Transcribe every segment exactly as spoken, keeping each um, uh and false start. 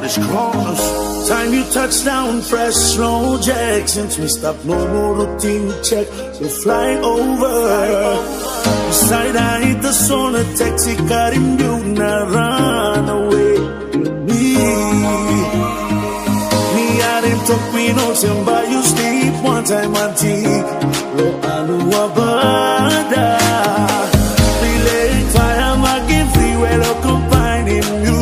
this cross. Time you touch down, fresh slow jack. Since we stop, no more routine check. So fly over. Beside I hit the sun, a taxi car in you, now run away with me. Me I didn't talk, we know somebody you sleep one time on tea. Lo alu abada. Relay fire, making free, well, combining you.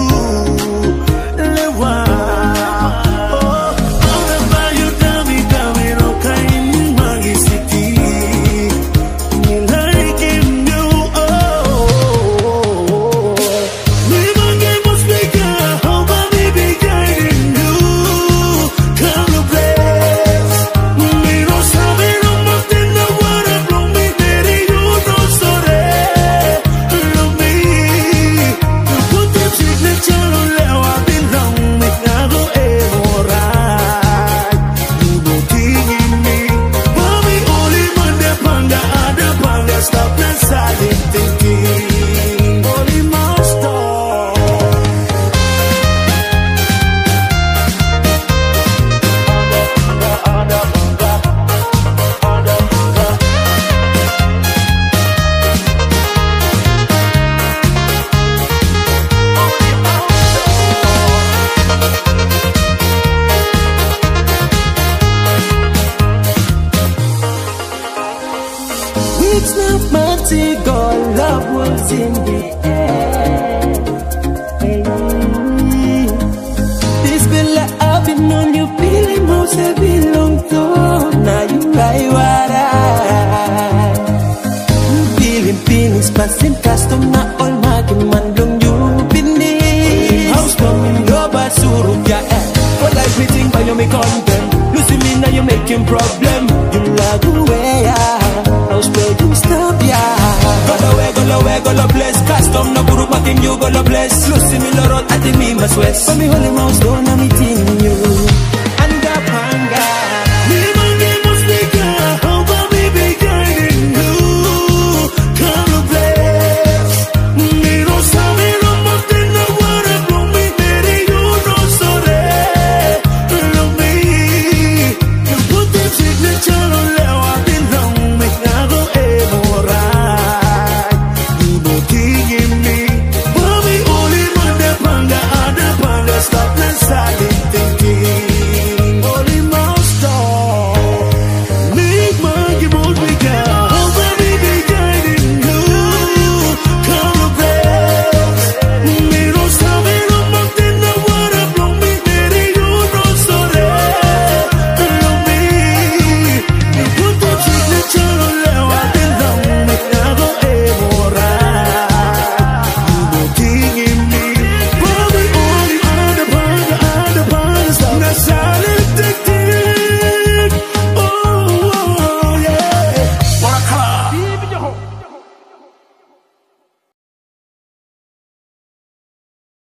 It's not magical, love was in the air. Hey. This girl I've been on you, feeling most I belong to. Now you right what I feeling, feelings passing custom. Now all my mandong you been there. House coming, go back suru ya eh. For everything by you make content. Losing me now you making problem. You like the way I house play you stop ya. Go away, go away, go to place. Custom no guru making you go to place. Losing me the road at the me must west. For me holy mouse don't know me team you.